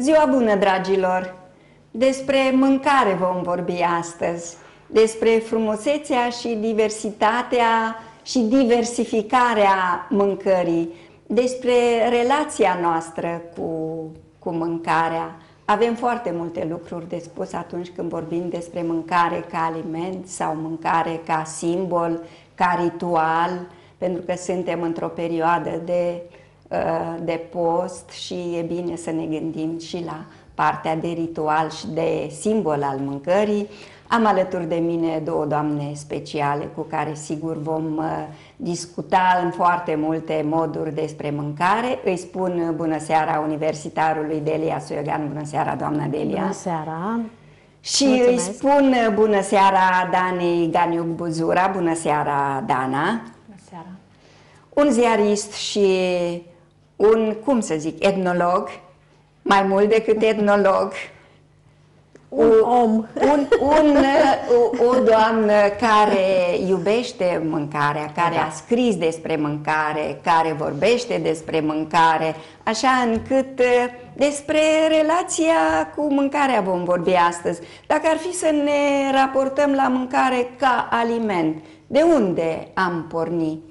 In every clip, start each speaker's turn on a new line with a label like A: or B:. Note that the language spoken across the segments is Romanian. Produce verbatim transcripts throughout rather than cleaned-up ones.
A: Ziua bună, dragilor! Despre mâncare vom vorbi astăzi, despre frumusețea și diversitatea și diversificarea mâncării, despre relația noastră cu, cu mâncarea. Avem foarte multe lucruri de spus atunci când vorbim despre mâncare ca aliment sau mâncare ca simbol, ca ritual, pentru că suntem într-o perioadă de, de post și e bine să ne gândim și la partea de ritual și de simbol al mâncării. Am alături de mine două doamne speciale cu care sigur vom uh, discuta în foarte multe moduri despre mâncare. Îi spun bună seara universitarului Delia Soiogan. Bună seara, doamna Delia.
B: Bună seara.
A: Și
B: Mulțumesc.
A: Îi spun bună seara Danei Ganiuc Buzura. Bună seara, Dana.
B: Bună seara.
A: Un ziarist și un, cum să zic, etnolog, mai mult decât etnolog.
B: Un om.
A: Un, un, o, o doamnă care iubește mâncarea, care
B: Da.
A: a scris despre mâncare, care vorbește despre mâncare, așa încât despre relația cu mâncarea vom vorbi astăzi. Dacă ar fi să ne raportăm la mâncare ca aliment, de unde am porni?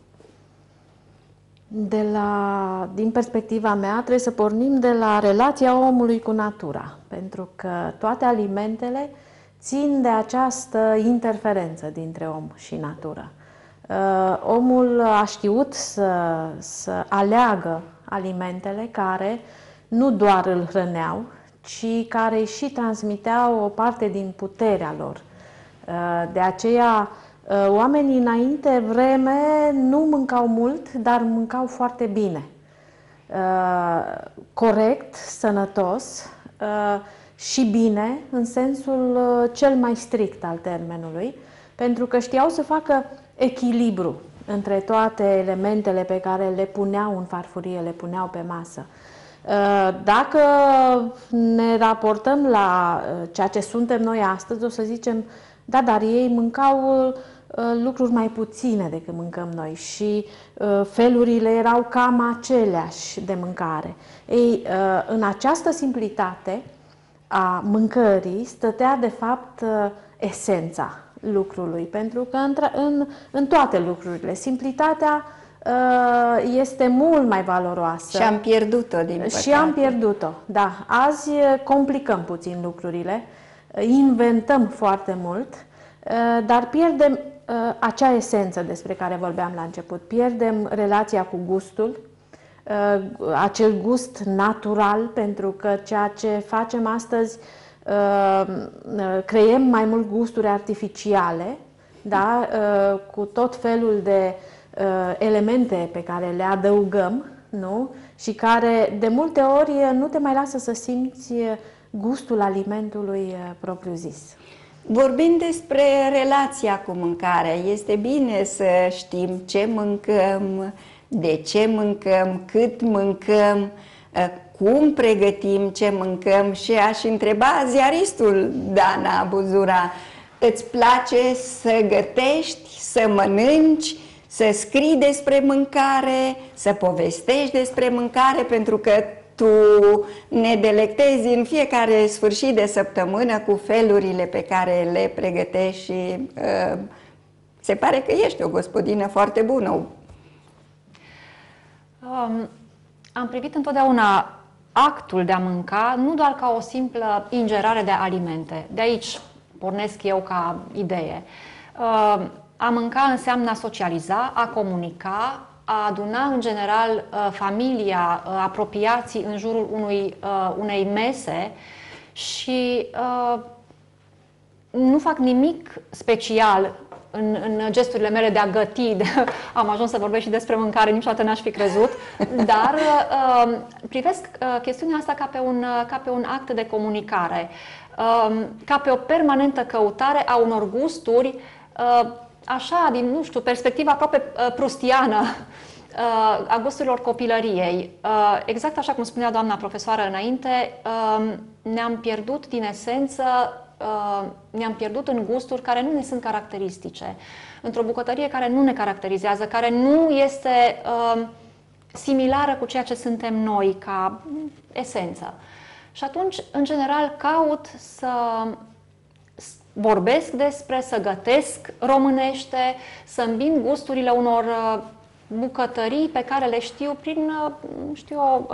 B: De la, din perspectiva mea, trebuie să pornim de la relația omului cu natura, pentru că toate alimentele țin de această interferență dintre om și natură. Uh, omul a știut să, să aleagă alimentele care nu doar îl hrăneau, ci care și transmiteau o parte din puterea lor. Uh, de aceea, oamenii înainte vreme nu mâncau mult, dar mâncau foarte bine. Corect, sănătos și bine în sensul cel mai strict al termenului, pentru că știau să facă echilibru între toate elementele pe care le puneau în farfurie, le puneau pe masă. Dacă ne raportăm la ceea ce suntem noi astăzi, o să zicem, da, dar ei mâncau lucruri mai puține decât mâncăm noi și uh, felurile erau cam aceleași de mâncare. Ei, uh, în această simplitate a mâncării stătea de fapt uh, esența lucrului, pentru că în, în, în toate lucrurile simplitatea uh, este mult mai valoroasă.
A: Și am pierdut-o, din păcate.
B: Și am pierdut-o, da. Azi complicăm puțin lucrurile, inventăm foarte mult, dar pierdem acea esență despre care vorbeam la început. Pierdem relația cu gustul, acel gust natural, pentru că ceea ce facem astăzi, creăm mai mult gusturi artificiale, da? Cu tot felul de elemente pe care le adăugăm, nu? Și care de multe ori nu te mai lasă să simți gustul alimentului propriu-zis.
A: Vorbind despre relația cu mâncarea, este bine să știm ce mâncăm, de ce mâncăm, cât mâncăm, cum pregătim ce mâncăm și aș întreba ziaristul Dana Buzura, îți place să gătești, să mănânci, să scrii despre mâncare, să povestești despre mâncare, pentru că tu ne delectezi în fiecare sfârșit de săptămână cu felurile pe care le pregătești și uh, se pare că ești o gospodină foarte bună.
C: Um, am privit întotdeauna actul de a mânca nu doar ca o simplă ingerare de alimente. De aici pornesc eu ca idee. Uh, a mânca înseamnă a socializa, a comunica, a aduna în general familia, apropiații în jurul unui, unei mese și uh, nu fac nimic special în, în gesturile mele de a găti. Am ajuns să vorbesc și despre mâncare, niciodată n-aș fi crezut, dar uh, privesc uh, chestiunea asta ca pe, un, ca pe un act de comunicare, uh, ca pe o permanentă căutare a unor gusturi uh, așa, din, nu știu, perspectiva aproape uh, prustiană uh, a gusturilor copilăriei. Uh, exact așa cum spunea doamna profesoară înainte, uh, ne-am pierdut din esență, uh, ne-am pierdut în gusturi care nu ne sunt caracteristice, într-o bucătărie care nu ne caracterizează, care nu este uh, similară cu ceea ce suntem noi ca esență. Și atunci, în general, caut să vorbesc despre, să gătesc românește, să îmbin gusturile unor bucătării pe care le știu prin, știu eu,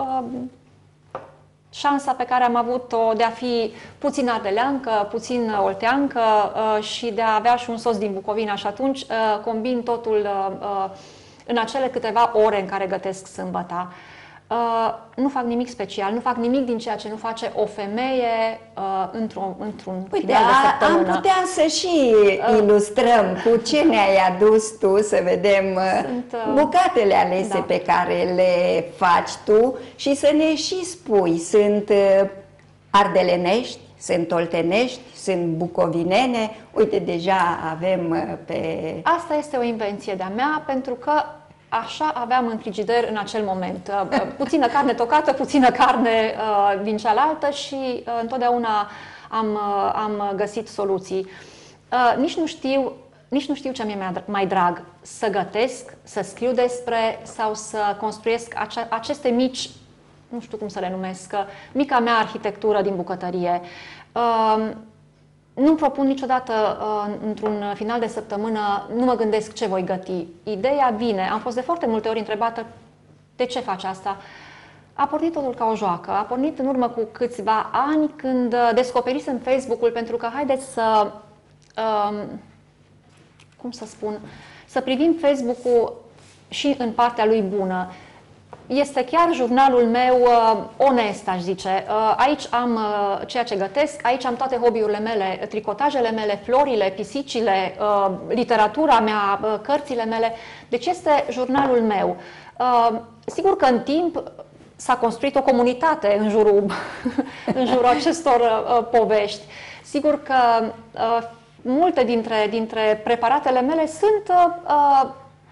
C: șansa pe care am avut-o de a fi puțin ardeleancă, puțin olteancă și de a avea și un sos din Bucovina. Și atunci combin totul în acele câteva ore în care gătesc sâmbăta. Uh, nu fac nimic special, nu fac nimic din ceea ce nu face o femeie uh, într-un într-un final de săptămână.
A: Am putea să și uh, ilustrăm cu ce ne-ai adus tu, să vedem
C: sunt, uh,
A: bucatele alese da. pe care le faci tu și să ne și spui, sunt uh, ardelenești, sunt oltenești, sunt bucovinene, uite, deja avem uh, pe...
C: Asta este o invenție de-a mea, pentru că așa aveam în frigider în acel moment. Puțină carne tocată, puțină carne uh, din cealaltă și uh, întotdeauna am, uh, am găsit soluții. Uh, nici nu știu, nici nu știu ce mi-e mai drag, să gătesc, să scriu despre sau să construiesc ace aceste mici, nu știu cum să le numesc, mica mea arhitectură din bucătărie. Uh, Nu-mi propun niciodată, uh, într-un final de săptămână, nu mă gândesc ce voi găti. Ideea vine. Am fost de foarte multe ori întrebată de ce faci asta. A pornit totul ca o joacă. A pornit în urmă cu câțiva ani când descoperisem Facebook-ul, pentru că haideți să, um, cum să spun, să privim Facebook-ul și în partea lui bună. Este chiar jurnalul meu uh, onest, aș zice. Uh, aici am uh, ceea ce gătesc, aici am toate hobby-urile mele, tricotajele mele, florile, pisicile, uh, literatura mea, uh, cărțile mele. Deci este jurnalul meu. Uh, sigur că în timp s-a construit o comunitate în jurul, în jurul acestor uh, povești. Sigur că uh, multe dintre, dintre preparatele mele sunt uh,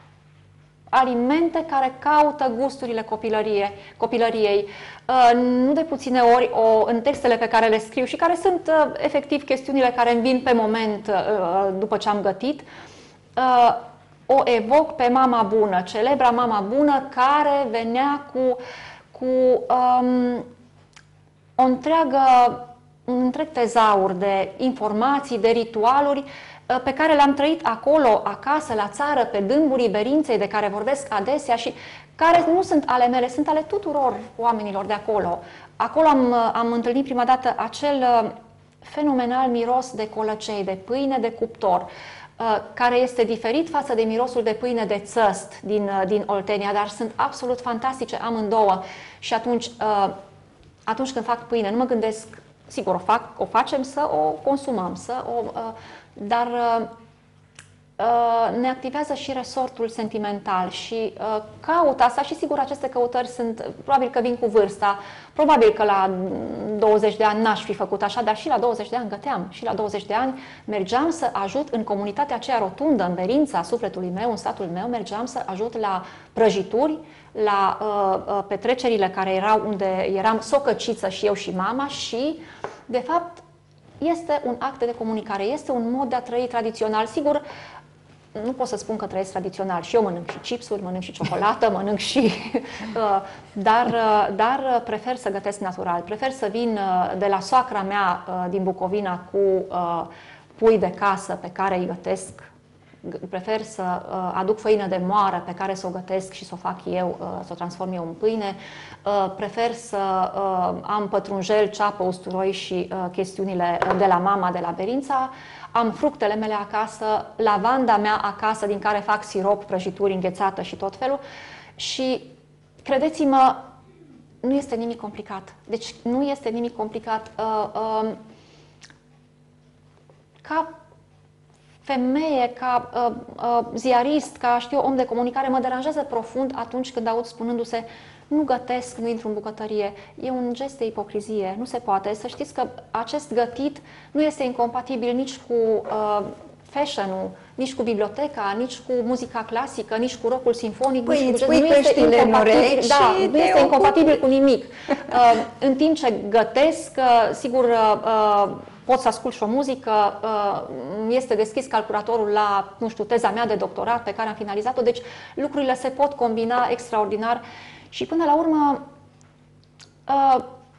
C: alimente care caută gusturile copilărie, copilăriei. Nu de puține ori o, în textele pe care le scriu și care sunt efectiv chestiunile care îmi vin pe moment după ce am gătit, o evoc pe mama bună, celebra mama bună care venea cu, cu um, o întreagă, un întreg tezaur de informații, de ritualuri pe care le-am trăit acolo, acasă, la țară, pe dâmburii Berinței, de care vorbesc adesea și care nu sunt ale mele, sunt ale tuturor oamenilor de acolo. Acolo am, am întâlnit prima dată acel fenomenal miros de colăcei, de pâine de cuptor, care este diferit față de mirosul de pâine de țăst din, din Oltenia, dar sunt absolut fantastice amândouă. Și atunci, atunci când fac pâine, nu mă gândesc, sigur, o, fac, o facem să o consumăm, să o... dar uh, ne activează și resortul sentimental și uh, caut asta și sigur aceste căutări sunt, probabil că vin cu vârsta, probabil că la douăzeci de ani n-aș fi făcut așa, dar și la douăzeci de ani găteam, și la douăzeci de ani mergeam să ajut în comunitatea aceea rotundă, în Berința sufletului meu, în satul meu, mergeam să ajut la prăjituri, la uh, uh, petrecerile care erau unde eram socăciță și eu și mama și, de fapt, este un act de comunicare, este un mod de a trăi tradițional. Sigur, nu pot să spun că trăiesc tradițional. Și eu mănânc și chipsuri, mănânc și ciocolată, mănânc și... dar, dar prefer să gătesc natural. Prefer să vin de la soacra mea din Bucovina cu pui de casă pe care îi gătesc. Prefer să aduc făină de moară pe care să o gătesc și să o fac eu, să o transform eu în pâine. Prefer să am pătrunjel, ceapă, usturoi și chestiunile de la mama, de la Berința. Am fructele mele acasă, lavanda mea acasă, din care fac sirop, prăjituri, înghețată și tot felul. Și credeți-mă, nu este nimic complicat. Deci nu este nimic complicat. Ca femeie, ca uh, uh, ziarist, ca știu, om de comunicare, mă deranjează profund atunci când aud spunându-se nu gătesc, nu intru în bucătărie. E un gest de ipocrizie, nu se poate. Să știți că acest gătit nu este incompatibil nici cu uh, fashion-ul, nici cu biblioteca, nici cu muzica clasică, nici cu rockul simfonic,
A: păi,
C: nici cu
A: nu este incompatibil,
C: da, nu este incompatibil cu nimic. Uh, în timp ce gătesc, uh, sigur, uh, pot să ascult și o muzică, este deschis calculatorul la, nu știu, teza mea de doctorat pe care am finalizat-o, deci lucrurile se pot combina extraordinar și până la urmă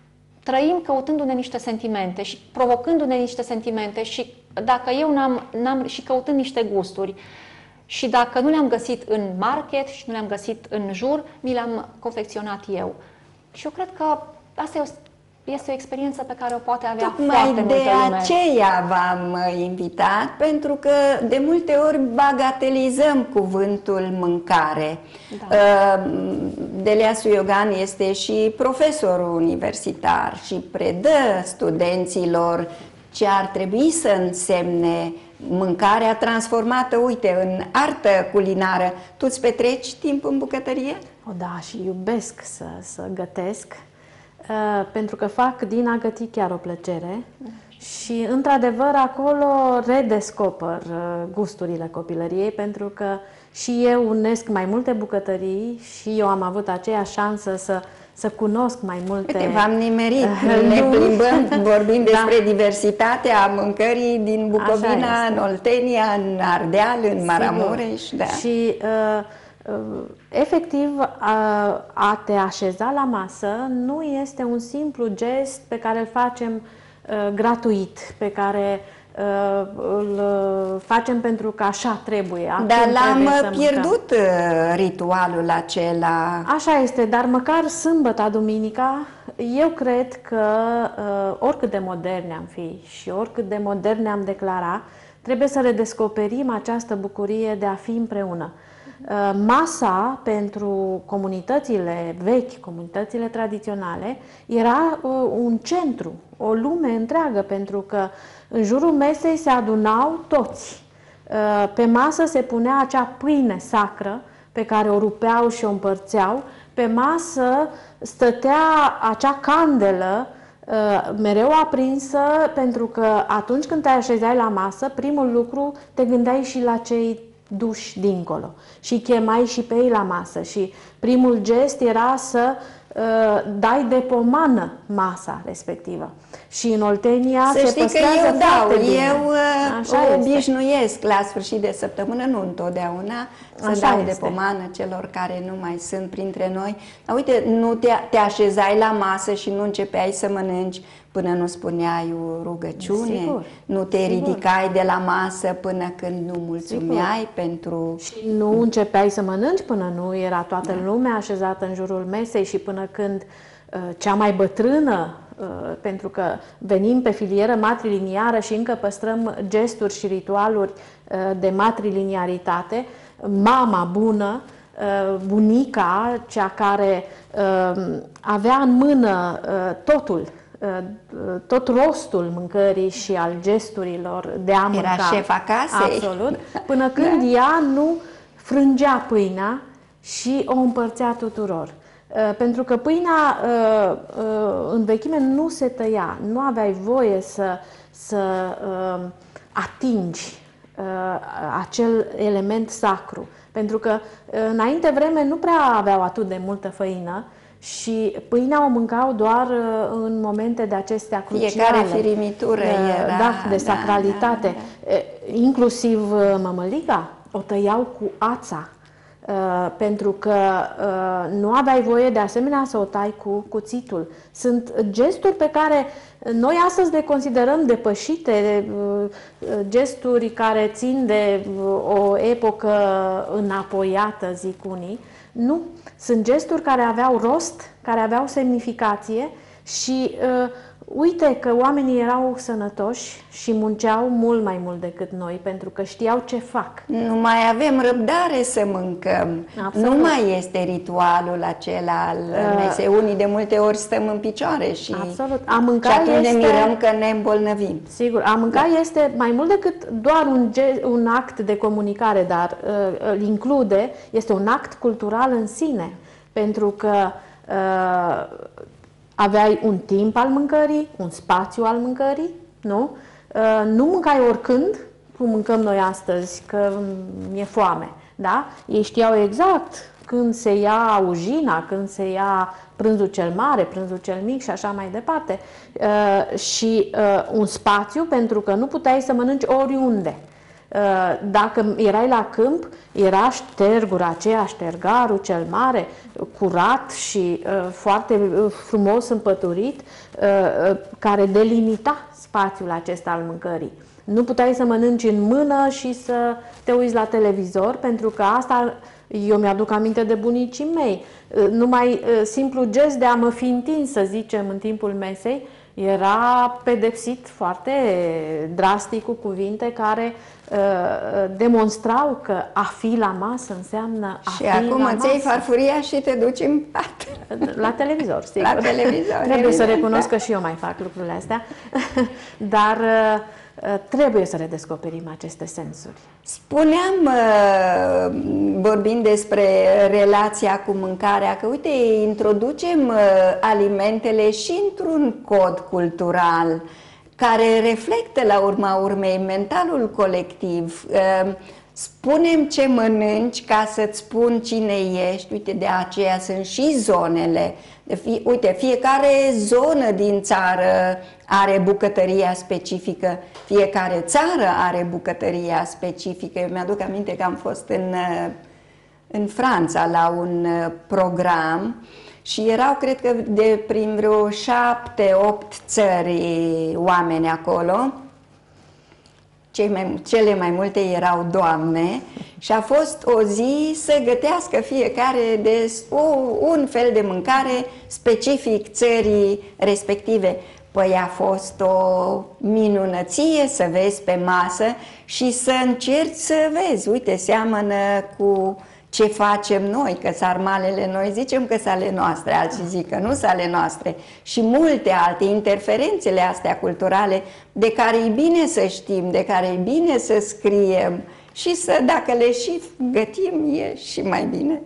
C: trăim căutându-ne niște sentimente și provocându-ne niște sentimente și dacă eu n-am, n-am și căutând niște gusturi și dacă nu le-am găsit în market și nu le-am găsit în jur, mi le-am confecționat eu. Și eu cred că asta e o Este o experiență pe care o poate avea
A: Tocmai
C: foarte multă
A: de
C: lume.
A: aceea v-am invitat, pentru că de multe ori bagatelizăm cuvântul mâncare.
C: Da.
A: Deleasu Iogan este și profesor universitar și predă studenților ce ar trebui să însemne mâncarea transformată, uite, în artă culinară. Tu îți petreci timp în bucătărie?
B: O, da, și iubesc să, să gătesc. Uh, pentru că fac din a găti chiar o plăcere și, într-adevăr, acolo redescoper uh, gusturile copilăriei, pentru că și eu unesc mai multe bucătării și eu am avut aceeași șansă să, să cunosc mai multe.
A: Uite, v-am nimerit,
B: uh,
A: ne plimbăm, vorbim despre
B: da.
A: diversitatea mâncării din Bucovina, în Oltenia, în Ardeal, în Maramureș. Da.
B: Și uh, efectiv, a, a te așeza la masă nu este un simplu gest pe care îl facem uh, gratuit, pe care uh, îl facem pentru că așa trebuie.
A: Dar l-am pierdut mâncăm. Ritualul acela.
B: Așa este, dar măcar sâmbătă, duminica, eu cred că uh, oricât de moderni am fi și oricât de moderni am declara, trebuie să redescoperim această bucurie de a fi împreună. Masa pentru comunitățile vechi, comunitățile tradiționale, era un centru, o lume întreagă, pentru că în jurul mesei se adunau toți. Pe masă se punea acea pâine sacră pe care o rupeau și o împărțeau. Pe masă stătea acea candelă mereu aprinsă, pentru că atunci când te așezai la masă, primul lucru te gândeai și la cei duși dincolo și chemai și pe ei la masă și primul gest era să uh, dai de pomană masa respectivă. Și în Oltenia
A: să
B: se
A: știi
B: păstrează
A: că eu dau,
B: bine.
A: eu
B: Așa
A: obișnuiesc la sfârșit de săptămână, nu întotdeauna, să
B: Așa
A: dau
B: este.
A: de pomană celor care nu mai sunt printre noi. Dar uite, nu te, te așezai la masă și nu începeai să mănânci până nu spuneai o rugăciune,
B: Sigur.
A: nu te
B: Sigur.
A: ridicai de la masă până când nu mulțumeai. Sigur. Pentru...
B: Și nu începeai să mănânci până nu era toată da. lumea așezată în jurul mesei și până când uh, cea mai bătrână, uh, pentru că venim pe filieră matriliniară și încă păstrăm gesturi și ritualuri uh, de matriliniaritate, mama bună, uh, bunica, cea care uh, avea în mână uh, totul, tot rostul mâncării și al gesturilor de a mânca.
A: Era șefa casei.
B: Absolut. Până când da. ea nu frângea pâinea și o împărțea tuturor. Pentru că pâinea în vechime nu se tăia. Nu aveai voie să, să atingi acel element sacru. Pentru că înainte vreme nu prea aveau atât de multă făină și pâinea o mâncau doar în momente de acestea cruciale.
A: Fiecare firimitură era...
B: Da, de sacralitate.
A: Da, da, da.
B: Inclusiv mămăliga o tăiau cu ața, pentru că nu aveai voie de asemenea să o tai cu cuțitul. Sunt gesturi pe care noi astăzi le considerăm depășite, gesturi care țin de o epocă înapoiată, zic unii. Nu, sunt gesturi care aveau rost, care aveau semnificație și uh, uite că oamenii erau sănătoși și munceau mult mai mult decât noi, pentru că știau ce fac.
A: Nu mai avem răbdare să mâncăm. Absolut. Nu mai este ritualul acela al uh, mesei. Unii de multe ori stăm în picioare și,
B: absolut. A mânca
A: și atunci
B: este...
A: ne mirăm că ne îmbolnăvim.
B: Sigur, a mânca da. este mai mult decât doar un, un act de comunicare, dar uh, îl include, este un act cultural în sine, pentru că uh, aveai un timp al mâncării, un spațiu al mâncării, nu? Uh, nu mâncai oricând, cum mâncăm noi astăzi, că mi-e foame, da? Ei știau exact când se ia ujina, când se ia prânzul cel mare, prânzul cel mic și așa mai departe. Uh, și uh, un spațiu, pentru că nu puteai să mănânci oriunde. Dacă erai la câmp, era ștergul aceea, ștergarul cel mare, curat și foarte frumos împăturit, care delimita spațiul acesta al mâncării. Nu puteai să mănânci în mână și să te uiți la televizor, pentru că asta, eu mi-aduc aminte de bunicii mei, numai simplu gest de a mă fi întins, să zicem, în timpul mesei, era pedepsit foarte drastic cu cuvinte care uh, demonstrau că a fi la masă înseamnă a
A: și
B: fi
A: acum
B: la
A: îți iei
B: masă.
A: farfuria și te duci în pat.
B: La televizor, sigur.
A: La televizor,
B: Trebuie
A: evident,
B: să recunosc
A: da.
B: că și eu mai fac lucrurile astea, dar uh, trebuie să redescoperim aceste sensuri.
A: Spuneam, vorbind despre relația cu mâncarea, că uite, introducem alimentele și într-un cod cultural care reflectă la urma urmei mentalul colectiv. Spunem ce mănânci ca să-ți spun cine ești, uite, de aceea sunt și zonele. Uite, fiecare zonă din țară are bucătăria specifică, fiecare țară are bucătăria specifică. Eu mi-aduc aminte că am fost în, în Franța la un program și erau, cred că, de prin vreo șapte, opt țări oameni acolo. Cei mai, cele mai multe erau doamne și a fost o zi să gătească fiecare de o, un fel de mâncare specific țării respective. Păi a fost o minunăție să vezi pe masă și să încerci să vezi. Uite, seamănă cu ce facem noi, că sarmalele noi zicem că sunt ale noastre, alții zic că nu sunt ale noastre și multe alte interferențele astea culturale de care e bine să știm, de care e bine să scriem și să, dacă le și gătim, e și mai bine.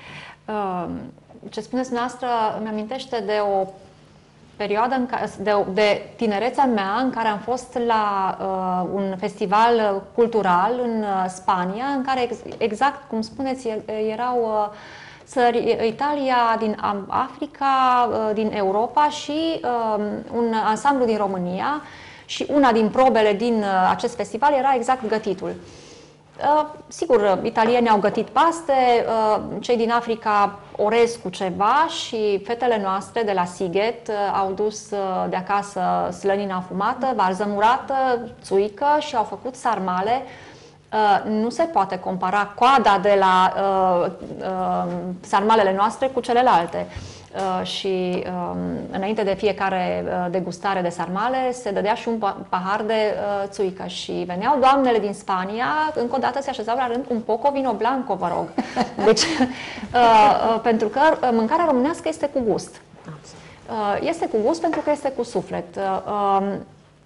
C: Ce spuneți noastră îmi amintește de o perioadă în care, de, de tinerețea mea în care am fost la uh, un festival cultural în uh, Spania, în care ex, exact cum spuneți erau uh, țări, Italia, din Africa, uh, din Europa și uh, un ansamblu din România și una din probele din uh, acest festival era exact gătitul. Uh, sigur, italienii au gătit paste, uh, cei din Africa orez cu ceva și fetele noastre de la Sighet uh, au dus uh, de acasă slănina afumată, varză murată, țuică și au făcut sarmale. Uh, nu se poate compara coada de la uh, uh, sarmalele noastre cu celelalte. Uh, și uh, înainte de fiecare uh, degustare de sarmale se dădea și un pahar de uh, țuică și veneau doamnele din Spania, încă o dată se așezau la rând, un poco vino blanco, vă rog. Deci, uh, uh, pentru că mâncarea românească este cu gust. Uh, este cu gust pentru că este cu suflet. Uh, uh,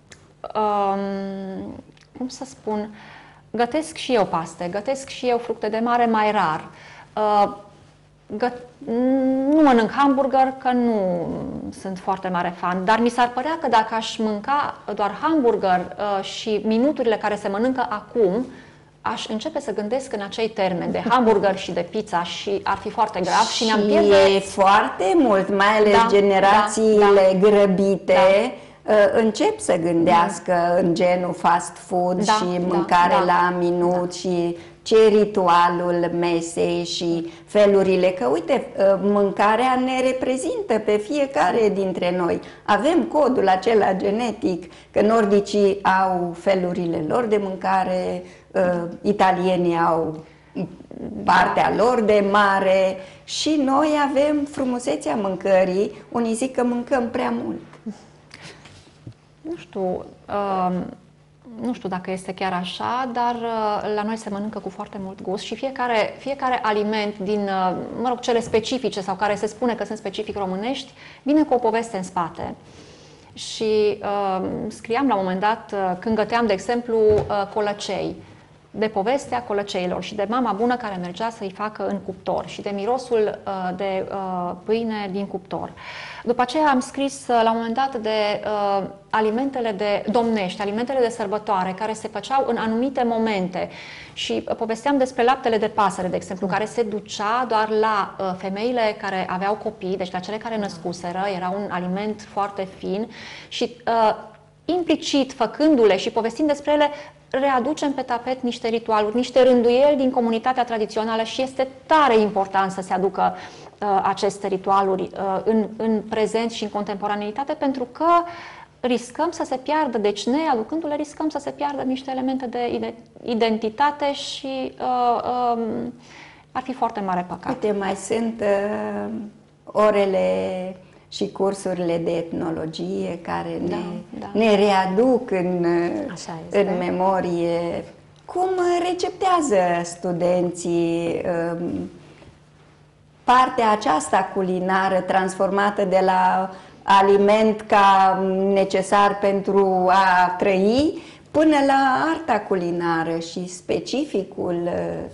C: uh, cum să spun? Gătesc și eu paste, gătesc și eu fructe de mare mai rar. Uh, Găt... Nu mănânc hamburger, că nu sunt foarte mare fan, dar mi s-ar părea că dacă aș mânca doar hamburger uh, și minuturile care se mănâncă acum, aș începe să gândesc în acei termeni de hamburger și de pizza și ar fi foarte grav și, și ne-am pierde...
A: e foarte mult, mai ales da, generațiile da, da. grăbite, da. încep să gândească da. în genul fast food da, și mâncare da, la minut da. și ce ritualul mesei și felurile, că uite, mâncarea ne reprezintă pe fiecare dintre noi. Avem codul acela genetic, că nordicii au felurile lor de mâncare, italienii au partea lor de mare și noi avem frumusețea mâncării. Unii zic că mâncăm prea mult.
C: Nu știu... Um... Nu știu dacă este chiar așa, dar la noi se mănâncă cu foarte mult gust și fiecare, fiecare aliment din, mă rog, cele specifice sau care se spune că sunt specific românești, vine cu o poveste în spate. Și uh, scriam la un moment dat, când găteam, de exemplu, uh, colăcei, de povestea colăceilor și de mama bună care mergea să-i facă în cuptor și de mirosul uh, de uh, pâine din cuptor. După aceea am scris uh, la un moment dat de uh, alimentele de domnești, alimentele de sărbătoare care se făceau în anumite momente și uh, povesteam despre laptele de pasăre, de exemplu, care se ducea doar la uh, femeile care aveau copii, deci la cele care născuseră, era un aliment foarte fin și uh, implicit, făcându-le și povestind despre ele, readucem pe tapet niște ritualuri, niște rânduieli din comunitatea tradițională și este tare important să se aducă uh, aceste ritualuri uh, în, în prezent și în contemporaneitate, pentru că riscăm să se piardă, deci neaducându-le riscăm să se piardă niște elemente de identitate și uh, um, ar fi foarte mare păcat.
A: Uite, mai sunt uh, orele și cursurile de etnologie care ne, da, da. ne readuc în, în memorie. Cum receptează studenții um, partea aceasta culinară transformată de la aliment ca necesar pentru a trăi până la arta culinară și specificul?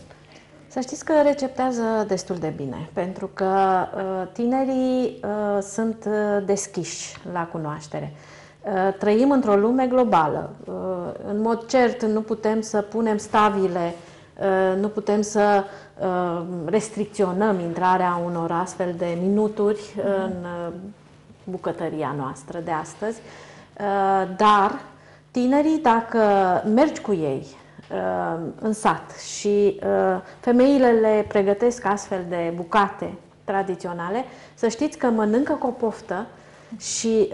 B: Să știți că receptează destul de bine, pentru că uh, tinerii uh, sunt deschiși la cunoaștere. Uh, trăim într-o lume globală. Uh, în mod cert nu putem să punem stabile, uh, nu putem să uh, restricționăm intrarea unor astfel de minuturi uh, în uh, bucătăria noastră de astăzi, uh, dar tinerii, dacă mergi cu ei în sat și femeile le pregătesc astfel de bucate tradiționale, să știți că mănâncă cu o poftă și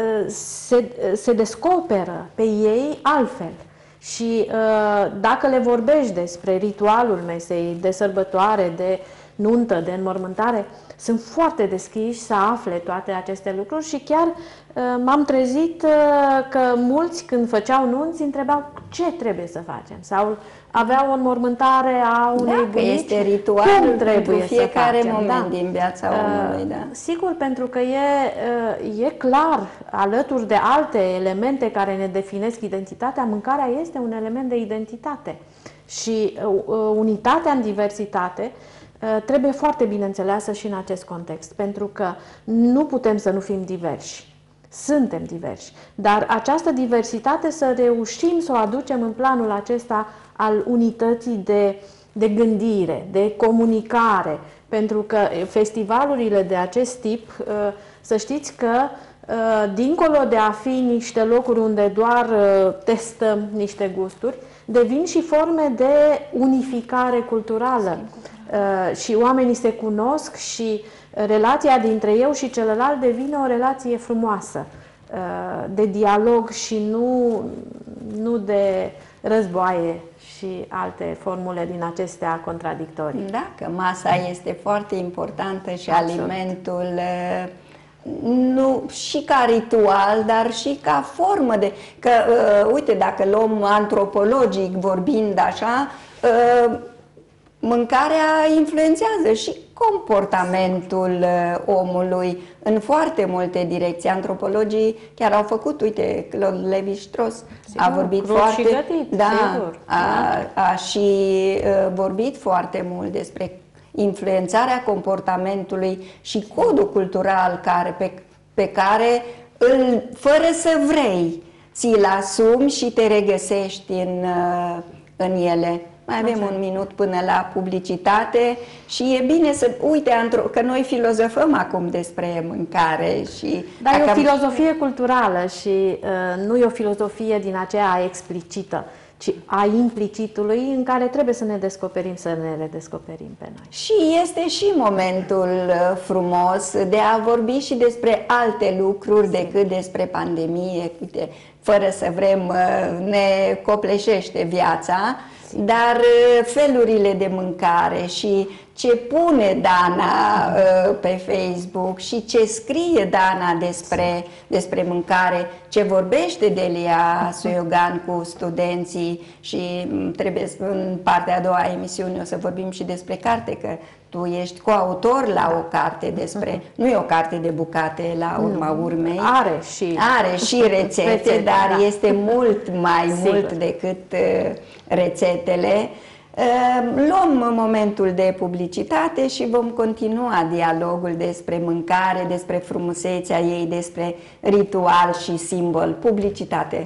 B: se, se descoperă pe ei altfel. Și dacă le vorbești despre ritualul mesei, de sărbătoare, de nuntă, de înmormântare, sunt foarte deschiși să afle toate aceste lucruri și chiar m-am trezit că mulți, când făceau nunți, întrebau ce trebuie să facem sau aveau o înmormântare a unei
A: da,
B: bunici.
A: Este ritual
B: cum trebuie
A: pentru fiecare
B: să facem.
A: moment
B: da.
A: din viața omului. Da.
B: Sigur, pentru că e, e clar, alături de alte elemente care ne definesc identitatea, mâncarea este un element de identitate. Și unitatea în diversitate trebuie foarte bine înțeleasă și în acest context, pentru că nu putem să nu fim diversi. Suntem diversi, dar această diversitate să reușim să o aducem în planul acesta al unității de, de gândire, de comunicare, pentru că festivalurile de acest tip, să știți că dincolo de a fi niște locuri unde doar testăm niște gusturi, devin și forme de unificare culturală. Și oamenii se cunosc și relația dintre eu și celălalt devine o relație frumoasă, de dialog și nu, nu de războaie și alte formule din acestea contradictorii.
A: Da, că masa este foarte importantă și absolut. Alimentul nu și ca ritual, dar și ca formă de... Că, uh, uite, dacă luăm antropologic vorbind așa, uh, mâncarea influențează și comportamentul uh, omului în foarte multe direcții. Antropologii chiar au făcut, uite, Claude Lévi-Strauss a vorbit foarte...
B: Și gătit,
A: da,
B: sigur.
A: A, a și uh, vorbit foarte mult despre influențarea comportamentului și codul cultural care, pe, pe care, îl, fără să vrei, ți-l asumi și te regăsești în, în ele. Mai avem Așa. un minut până la publicitate și e bine să... Uite, că noi filozofăm acum despre mâncare și...
B: Dar e o filozofie culturală și uh, nu e o filozofie din aceea explicită, ci a implicitului în care trebuie să ne descoperim, să ne redescoperim pe noi.
A: Și este și momentul frumos de a vorbi și despre alte lucruri decât despre pandemie. Uite, fără să vrem, ne copleșește viața, dar felurile de mâncare și ce pune Dana uh, pe Facebook și ce scrie Dana despre, despre mâncare, ce vorbește Delia Soiogan cu studenții și trebuie în partea a doua a emisiunii o să vorbim și despre carte, că tu ești coautor la o carte despre, uh-huh. nu e o carte de bucate la urma nu. urmei.
B: Are și,
A: Are și rețete, rețete dar da. este mult mai Sigur. mult decât uh, rețetele. Luăm momentul de publicitate și vom continua dialogul despre mâncare, despre frumusețea ei, despre ritual și simbol. Publicitate!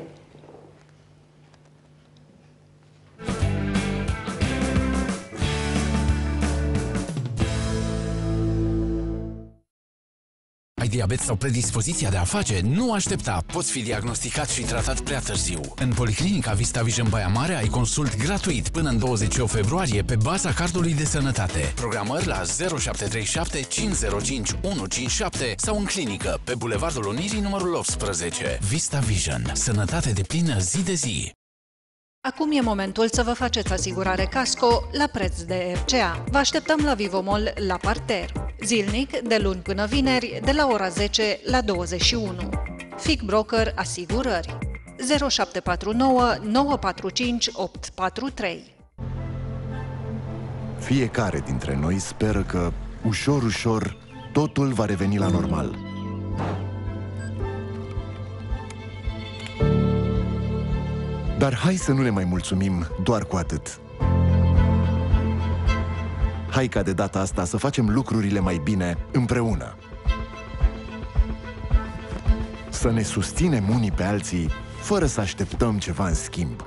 D: Ai diabet sau predispoziția de a face? Nu aștepta! Poți fi diagnosticat și tratat prea târziu. În Policlinica Vista Vision Baia Mare ai consult gratuit până în douăzeci și opt februarie pe baza cardului de sănătate. Programări la zero șapte trei șapte cinci zero cinci unu cinci șapte sau în clinică pe Bulevardul Unirii numărul optsprezece. Vista Vision. Sănătate deplină zi de zi.
E: Acum e momentul să vă faceți asigurare casco la preț de R C A. Vă așteptăm la Vivomol la parter. Zilnic, de luni până vineri, de la ora zece la douăzeci și unu. F I C Broker Asigurări. zero șapte patru nouă nouă patru cinci opt patru trei.
F: Fiecare dintre noi speră că, ușor, ușor, totul va reveni la normal. Dar hai să nu ne mai mulțumim doar cu atât. Hai ca de data asta să facem lucrurile mai bine împreună. Să ne susținem unii pe alții, fără să așteptăm ceva în schimb.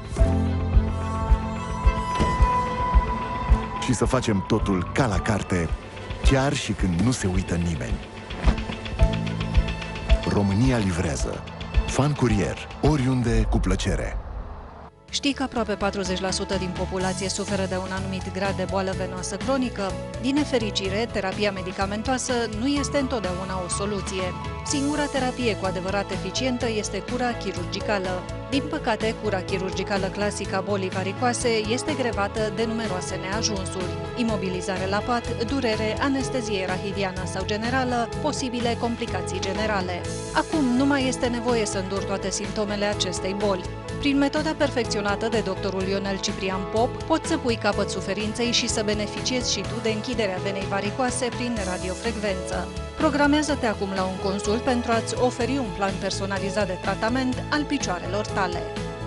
F: Și să facem totul ca la carte, chiar și când nu se uită nimeni. România livrează. Fan Curier, oriunde, cu plăcere.
E: Știi că aproape patruzeci la sută din populație suferă de un anumit grad de boală venoasă cronică? Din nefericire, terapia medicamentoasă nu este întotdeauna o soluție. Singura terapie cu adevărat eficientă este cura chirurgicală. Din păcate, cura chirurgicală clasică a bolii varicoase este grevată de numeroase neajunsuri: imobilizare la pat, durere, anestezie rahidiană sau generală, posibile complicații generale. Acum nu mai este nevoie să înduri toate simptomele acestei boli. Prin metoda perfecționată de doctorul Ionel Ciprian Pop, poți să pui capăt suferinței și să beneficiezi și tu de închiderea venei varicoase prin radiofrecvență. Programează-te acum la un consult pentru a-ți oferi un plan personalizat de tratament al picioarelor tale.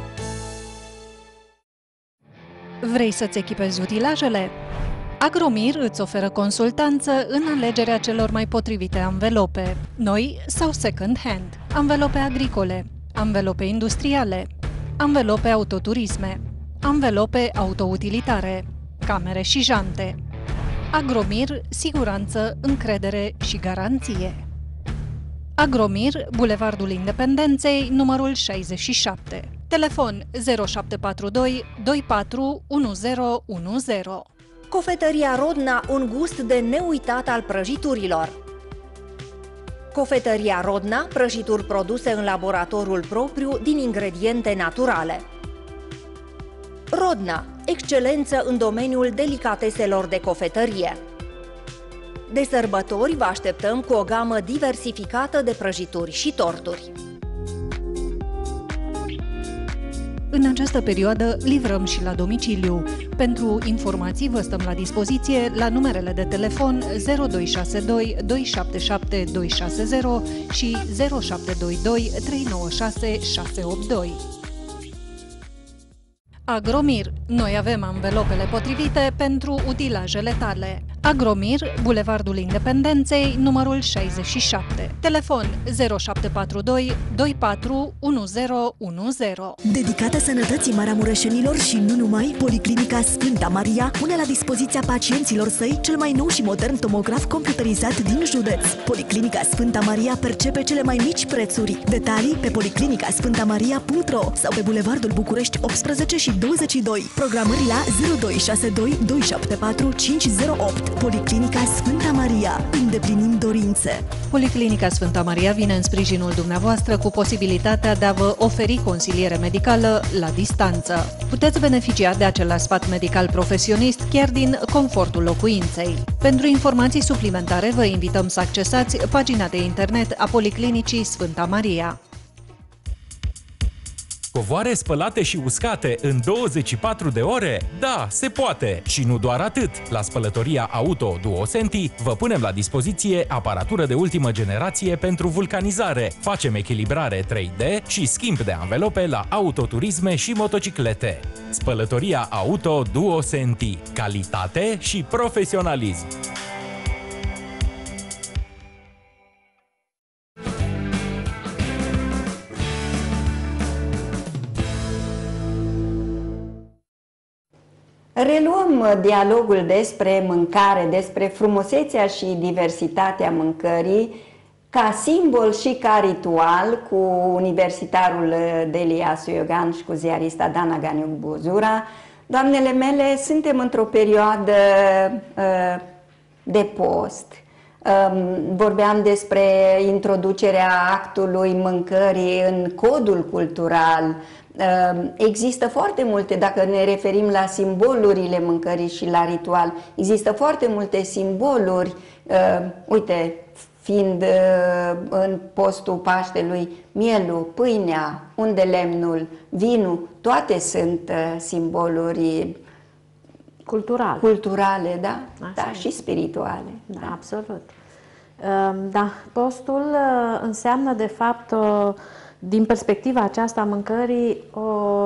E: Vrei să-ți echipezi utilajele? Agromir îți oferă consultanță în alegerea celor mai potrivite anvelope, noi sau second hand, anvelope agricole, anvelope industriale, anvelope autoturisme, anvelope autoutilitare, camere și jante. Agromir, siguranță, încredere și garanție. Agromir, Bulevardul Independenței, numărul șaizeci și șapte. Telefon zero șapte patru doi doi patru unu zero unu zero.
G: Cofetăria Rodna, un gust de neuitat al prăjiturilor. Cofetăria Rodna, prăjituri produse în laboratorul propriu din ingrediente naturale. Rodna, excelență în domeniul delicateselor de cofetărie. De sărbători vă așteptăm cu o gamă diversificată de prăjituri și torturi.
E: În această perioadă livrăm și la domiciliu. Pentru informații vă stăm la dispoziție la numerele de telefon zero doi șase doi doi șapte șapte doi șase zero și zero șapte doi doi trei nouă șase șase opt doi. Agromir. Noi avem anvelopele potrivite pentru utilajele tale. Agromir, Bulevardul Independenței, numărul șaizeci și șapte. Telefon zero șapte patru doi doi patru unu zero unu zero.
H: Dedicată sănătății maramureșenilor și nu numai, Policlinica Sfânta Maria pune la dispoziția pacienților săi cel mai nou și modern tomograf computerizat din județ. Policlinica Sfânta Maria percepe cele mai mici prețuri. Detalii pe policlinica sfânta maria punct ro sau pe Bulevardul București optsprezece și douăzeci și doi. Programări la zero doi șase doi doi șapte patru cinci zero opt. Policlinica Sfânta Maria. Îndeplinim dorințe.
E: Policlinica Sfânta Maria vine în sprijinul dumneavoastră cu posibilitatea de a vă oferi consiliere medicală la distanță. Puteți beneficia de același sfat medical profesionist chiar din confortul locuinței. Pentru informații suplimentare vă invităm să accesați pagina de internet a Policlinicii Sfânta Maria.
I: Covoare spălate și uscate în douăzeci și patru de ore? Da, se poate! Și nu doar atât! La spălătoria Auto Duosenti vă punem la dispoziție aparatură de ultimă generație pentru vulcanizare. Facem echilibrare trei D și schimb de anvelope la autoturisme și motociclete. Spălătoria Auto Duosenti. Calitate și profesionalism.
A: Reluăm dialogul despre mâncare, despre frumusețea și diversitatea mâncării ca simbol și ca ritual, cu universitarul Delia Suiogan și cu ziarista Dana Ganiuc-Buzura. Doamnele mele, suntem într-o perioadă uh, de post. Um, vorbeam despre introducerea actului mâncării în codul cultural. Um, există foarte multe, dacă ne referim la simbolurile mâncării și la ritual, există foarte multe simboluri. Uh, uite, fiind uh, în postul Paștelui, mielul, pâinea, unde lemnul, vinul, toate sunt uh, simboluri
B: culturale,
A: culturale, da?
B: Așa
A: Da,
B: e.
A: și spirituale.
B: Da,
A: Da.
B: absolut. Da, postul înseamnă, de fapt, o, din perspectiva aceasta a mâncării, o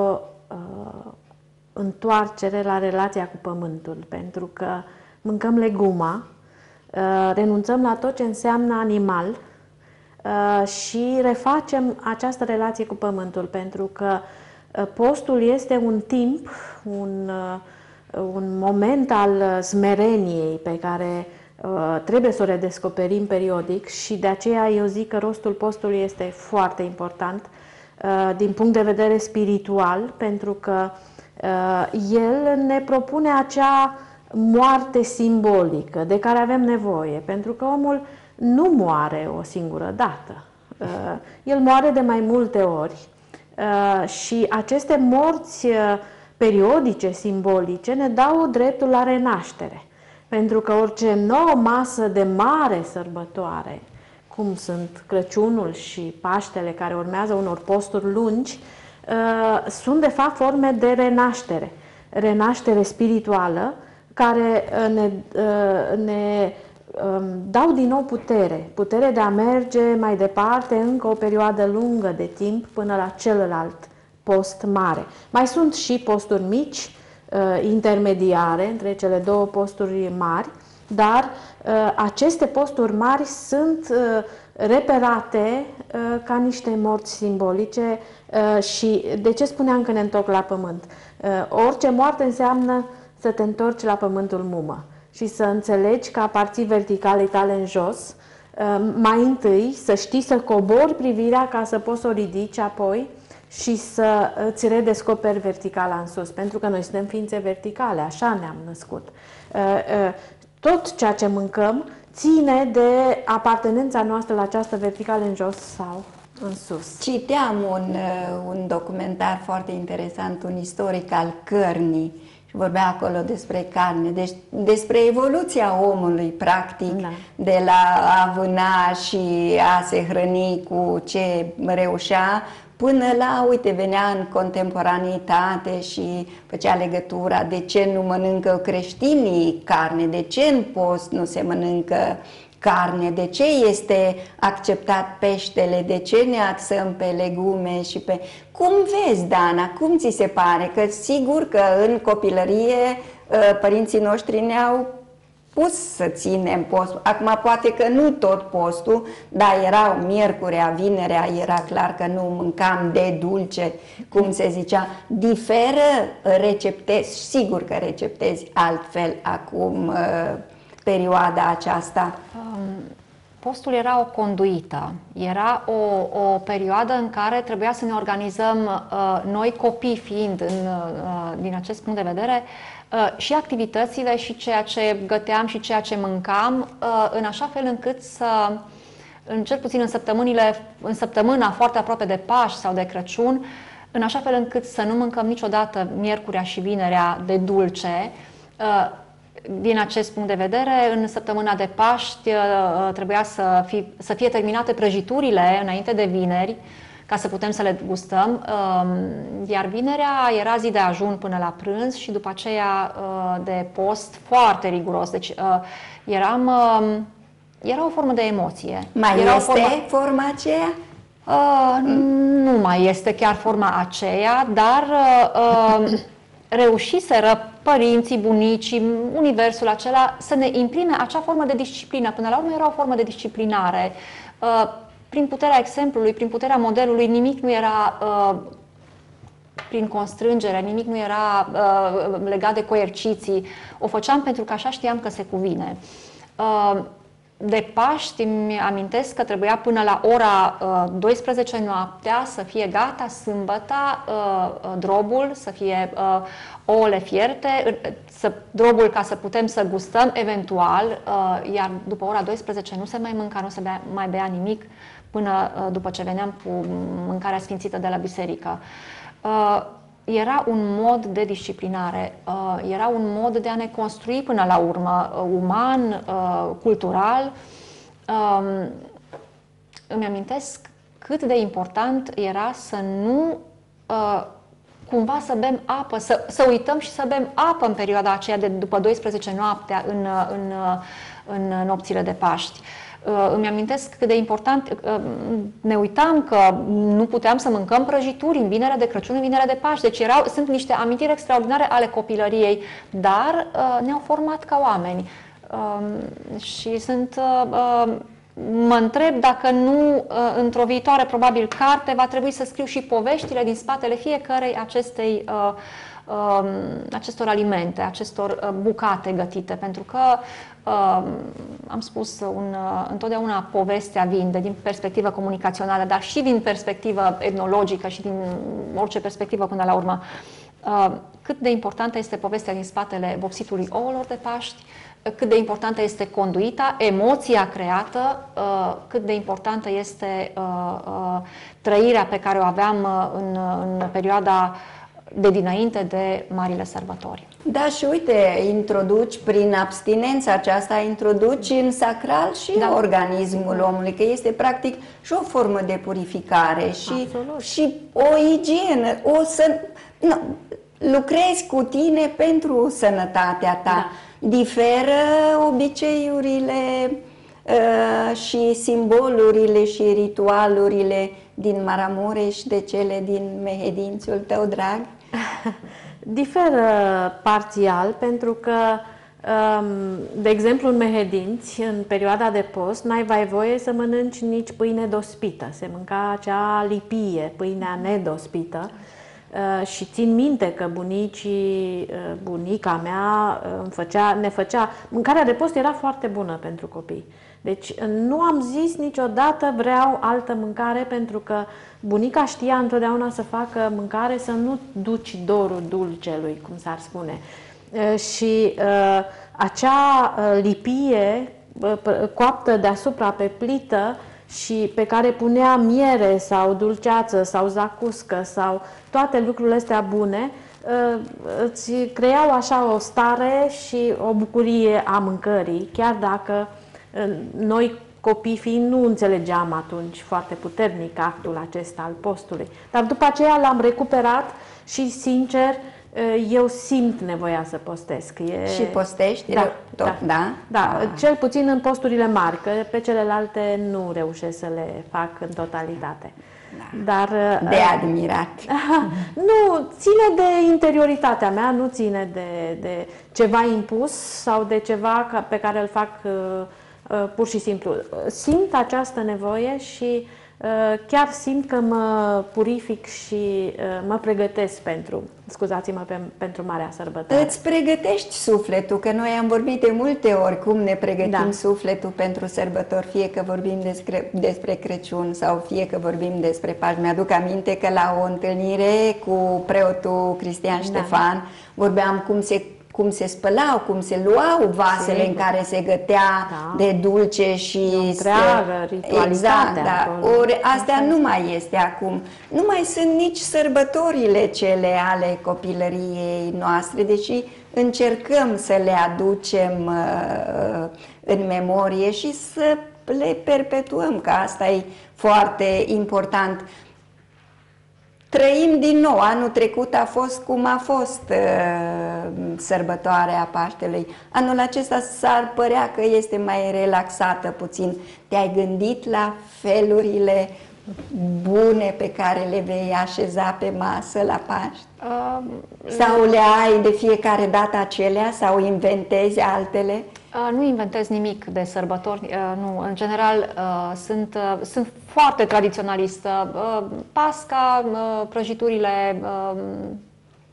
B: uh, întoarcere la relația cu pământul, pentru că mâncăm leguma, uh, renunțăm la tot ce înseamnă animal uh, și refacem această relație cu pământul, pentru că uh, postul este un timp, un, uh, un moment al smereniei pe care uh, trebuie să o redescoperim periodic, și de aceea eu zic că rostul postului este foarte important uh, din punct de vedere spiritual, pentru că uh, el ne propune acea moarte simbolică de care avem nevoie, pentru că omul nu moare o singură dată. Uh, el moare de mai multe ori uh, și aceste morți uh, periodice, simbolice, ne dau dreptul la renaștere. Pentru că orice nouă masă de mare sărbătoare, cum sunt Crăciunul și Paștele, care urmează unor posturi lungi, uh, sunt de fapt forme de renaștere. Renaștere spirituală, care uh, ne, uh, ne um, dau din nou putere. Putere de a merge mai departe încă o perioadă lungă de timp până la celălalt post mare. Mai sunt și posturi mici, uh, intermediare între cele două posturi mari, dar uh, aceste posturi mari sunt uh, reperate uh, ca niște morți simbolice uh, și de ce spuneam că ne întorc la pământ? Uh, orice moarte înseamnă să te întorci la pământul mumă și să înțelegi că aparții verticalei tale în jos, uh, mai întâi să știi să cobori privirea ca să poți să o ridici apoi și să îți redescoperi verticala în sus, pentru că noi suntem ființe verticale, așa ne-am născut. Tot ceea ce mâncăm ține de apartenența noastră la această verticală în jos sau în sus.
A: Citeam un, un documentar foarte interesant, un istoric al cărnii, și vorbea acolo despre carne, deci despre evoluția omului, practic, da. De la a vâna și a se hrăni cu ce reușea, până la, uite, venea în contemporaneitate și făcea legătura de ce nu mănâncă creștinii carne, de ce în post nu se mănâncă carne, de ce este acceptat peștele, de ce ne axăm pe legume și pe... Cum vezi, Dana, cum ți se pare? Că sigur că în copilărie părinții noștri ne-au pus să ținem postul. Acum poate că nu tot postul, dar erau miercurea, vinerea, era clar că nu mâncam de dulce, cum se zicea. Diferă, receptezi, sigur că receptezi altfel acum perioada aceasta.
C: Postul era o conduită, era o, o perioadă în care trebuia să ne organizăm, noi copii fiind în, din acest punct de vedere, și activitățile și ceea ce găteam și ceea ce mâncam, în așa fel încât să, în cel puțin în săptămânile, în săptămâna foarte aproape de Paști sau de Crăciun, în așa fel încât să nu mâncăm niciodată miercurea și vinerea de dulce. Din acest punct de vedere, în săptămâna de Paști trebuia să fie, să fie terminate prăjiturile înainte de vineri, ca să putem să le gustăm, iar vinerea era zi de ajun până la prânz și după aceea de post foarte riguros. Deci eram, era o formă de emoție.
A: Mai
C: era
A: este
C: formă...
A: forma aceea?
C: Uh, nu mai este chiar forma aceea, dar uh, reușiseră părinții, bunicii, universul acela să ne imprime acea formă de disciplină. Până la urmă era o formă de disciplinare. Uh, prin puterea exemplului, prin puterea modelului, nimic nu era uh, prin constrângere, nimic nu era uh, legat de coerciții. O făceam pentru că așa știam că se cuvine. Uh, de Paști îmi amintesc că trebuia până la ora douăsprezece noaptea să fie gata sâmbăta, drobul, să fie ouăle fierte, să, drobul ca să putem să gustăm eventual, iar după ora douăsprezece nu se mai mânca, nu se bea, mai bea nimic până după ce veneam cu mâncarea sfințită de la biserică. Era un mod de disciplinare, era un mod de a ne construi până la urmă, uman, cultural. Îmi amintesc cât de important era să nu cumva să bem apă, să, să uităm și să bem apă în perioada aceea de după douăsprezece noaptea în, în, în nopțile de Paști. Îmi amintesc cât de important, ne uitam că nu puteam să mâncăm prăjituri în vinerea de Crăciun, în vinerea de Paști, deci erau, sunt niște amintiri extraordinare ale copilăriei, dar ne-au format ca oameni și sunt... Mă întreb dacă nu, într-o viitoare, probabil, carte, va trebui să scriu și poveștile din spatele fiecărei acestei, acestor alimente, acestor bucate gătite, pentru că, am spus, un, întotdeauna povestea vinde din perspectivă comunicațională, dar și din perspectivă etnologică și din orice perspectivă până la urmă. Cât de importantă este povestea din spatele vopsitului ouălor de Paști, cât de importantă este conduita, emoția creată, cât de importantă este trăirea pe care o aveam în, în perioada de dinainte de marile sărbători.
A: Da, și uite, introduci prin abstinența aceasta, introduci în sacral și da. organismul omului, că este practic și o formă de purificare și, și o igienă, o să... Nu, lucrezi cu tine pentru sănătatea ta. Da. Diferă obiceiurile uh, și simbolurile și ritualurile din Maramureș de cele din Mehedințiul tău drag?
B: Diferă parțial, pentru că, um, de exemplu, în Mehedinți, în perioada de post, n-ai voie să mănânci nici pâine dospită. Se mânca acea lipie, pâinea nedospită. Uh, și țin minte că bunicii, uh, bunica mea uh, îmi făcea, ne făcea... Mâncarea de post era foarte bună pentru copii. Deci nu am zis niciodată vreau altă mâncare, pentru că bunica știa întotdeauna să facă mâncare, să nu duci dorul dulcelui, cum s-ar spune. Uh, și uh, acea uh, lipie uh, coaptă deasupra pe plită și pe care punea miere sau dulceață sau zacuscă sau toate lucrurile astea bune, îți creau așa o stare și o bucurie a mâncării, chiar dacă noi copii fiind nu înțelegeam atunci foarte puternic actul acesta al postului. Dar după aceea l-am recuperat și, sincer, eu simt nevoia să postesc. E...
A: Și postești?
B: Da,
A: tot,
B: da,
A: da?
B: da. Ah. Cel puțin în posturile mari, că pe celelalte nu reușesc să le fac în totalitate. Da. Dar,
A: de admirat.
B: Nu, ține de interioritatea mea, nu ține de, de ceva impus sau de ceva pe care îl fac uh, pur și simplu. Simt această nevoie și chiar simt că mă purific și mă pregătesc pentru, scuzați-mă, pe, pentru Marea Sărbătoare.
A: Îți pregătești sufletul, că noi am vorbit de multe ori cum ne pregătim da. sufletul pentru sărbători, fie că vorbim despre, despre Crăciun sau fie că vorbim despre Paști. Mi-aduc aminte că la o întâlnire cu preotul Cristian da. Ștefan vorbeam cum se cum se spălau, cum se luau vasele Sigur. în care se gătea da. de dulce și...
B: întreagă ritualitatea.
A: Exact, da. Ori astea nu mai este acum. Nu mai sunt nici sărbătorile cele ale copilăriei noastre, deși încercăm să le aducem uh, în memorie și să le perpetuăm, că asta e foarte important. Trăim din nou. Anul trecut a fost cum a fost uh, sărbătoarea Paștelui. Anul acesta s-ar părea că este mai relaxată puțin. Te-ai gândit la felurile bune pe care le vei așeza pe masă la Paști? Uh, sau le ai de fiecare dată acelea sau inventezi altele?
C: Uh, nu inventez nimic de sărbători, uh, nu. În general, uh, sunt, uh, sunt foarte tradiționalistă. Uh, Pasca, uh, prăjiturile, uh,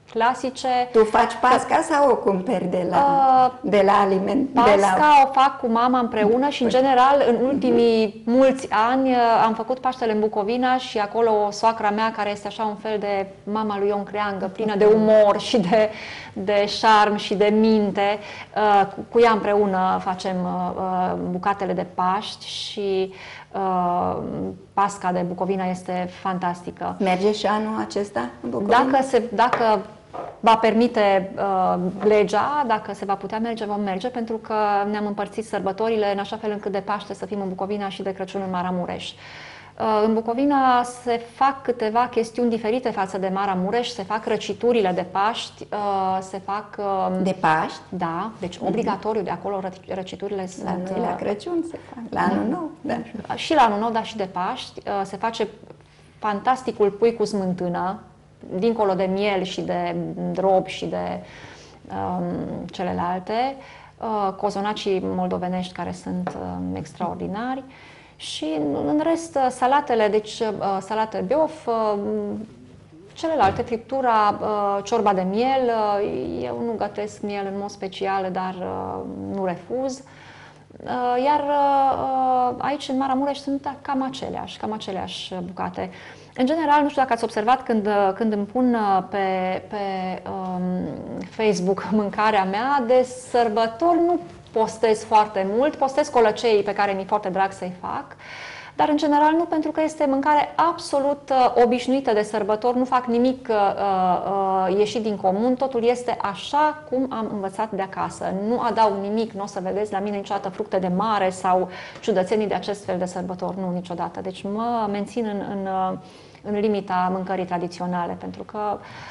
C: clasice.
A: Tu faci pasca sau o cumperi de la, uh, de la aliment?
C: Pasca
A: de la...
C: o fac cu mama împreună și, în general, în ultimii mulți ani am făcut Paștele în Bucovina și acolo soacra mea, care este așa un fel de mama lui Ion Creangă, plină de umor și de, de șarm și de minte, uh, cu ea împreună facem uh, bucatele de Paști și uh, Pasca de Bucovina este fantastică.
A: Merge și anul acesta în Bucovina?
C: Dacă se, dacă va permite uh, legea, dacă se va putea merge, vom merge, pentru că ne-am împărțit sărbătorile în așa fel încât de Paște să fim în Bucovina și de Crăciun în Maramureș. Uh, în Bucovina se fac câteva chestiuni diferite față de Maramureș, se fac răciturile de Paști, uh, se fac... Uh,
A: de Paști?
C: Da, deci obligatoriu de acolo ră- răciturile sunt...
A: La noi, la Crăciun se fac, la Anul Nou. Da.
C: Și la Anul Nou, dar și de Paști. Uh, se face fantasticul pui cu smântână, dincolo de miel și de drob și de um, celelalte, uh, cozonacii moldovenești care sunt um, extraordinari și în rest salatele, deci uh, salate biof, uh, celelalte, friptura, uh, ciorba de miel, uh, eu nu gătesc miel în mod special, dar uh, nu refuz. Uh, iar uh, aici în Maramureș sunt cam aceleași, cam aceleași bucate. În general, nu știu dacă ați observat când, când îmi pun pe, pe um, Facebook mâncarea mea, de sărbători nu postez foarte mult, postez colăceii pe care mi-e foarte drag să-i fac, dar în general nu, pentru că este mâncare absolut uh, obișnuită de sărbători, nu fac nimic uh, uh, ieșit din comun, totul este așa cum am învățat de acasă. Nu adaug nimic, nu o să vedeți la mine niciodată fructe de mare sau ciudățenii de acest fel de sărbători, nu, niciodată. Deci mă mențin în, în, în limita mâncării tradiționale, pentru că